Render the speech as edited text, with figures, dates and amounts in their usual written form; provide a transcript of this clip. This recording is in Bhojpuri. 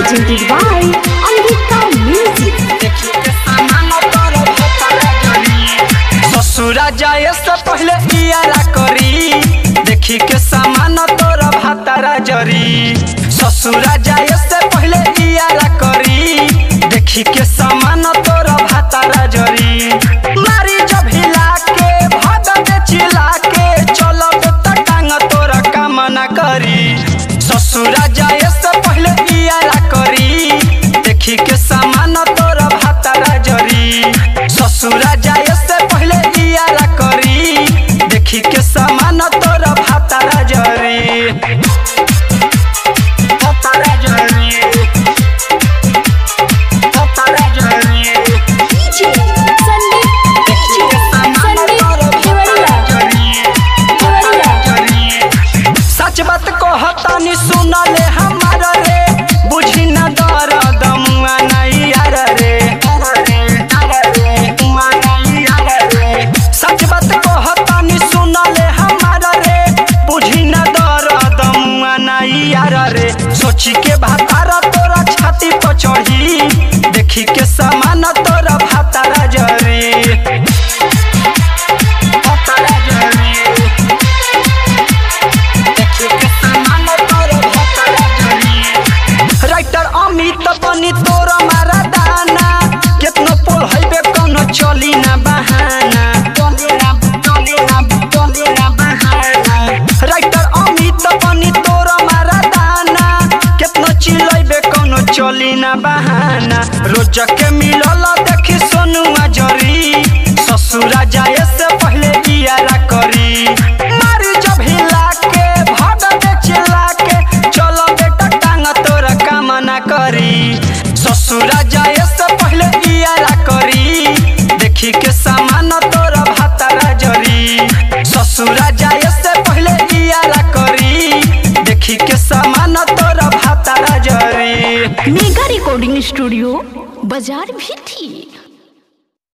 presented by Angika Music। ससुरा जाए से पहले इयारा करी, देखी के सामान तोर भातारा जरी। ससुरा जाए से पहले इयारा करी, देखी के सामान तोर भातारा जरी। मारी जब हिला के भाग में चिल्ला के चलब त टांग तोर काम ना करी। ससुरा जाए से पहले इयारा करी, देखी के सामान तोर भातारा जरी। ससुरा जाए से पहले इयारा करी, देखी के सामान तोर भातारा जरी। भातारा जरी, भातारा जरी। DJ संदीप, सच बात कहतानी सुनले हमारा रे, बुझी न दर्द मुआ नहीं यार रे। सच बात कहतानी सुनले हमारा रे, बुझी न दर्द मुआ नहीं यार रे। सोची के भातारा तोरा छाती पर चढ़ी, देखी के सामान तोरा भातारा जरी। भातारा जरी, देखी के सामान तोरा भातारा जरी। राइटर अमित बनी तोरा मारा दाना, केतनो पोल हइबे कोनो चली ना बहाना। राइटर अमित बनी तोरा मारा दाना, केतनो चिलइबे कोनो चली ना बहाना। रोज के मिलल देखी सोनुआ जरी, ससुरा जाए से पहले इयारा करी। मारी जब हिला के भाग दे चिल्ला के, चलो बेटा टांग तोरा काम ना करी। ससुरा जाए से पहले इयारा करी, देखी के सामान तोरा भातारा जरी। ससुरा जाए से पहले इयारा करी, देखी के सामान तोरा भातारा जरी। मेगा रिकॉर्डिंग स्टूडियो बाजार भी थी।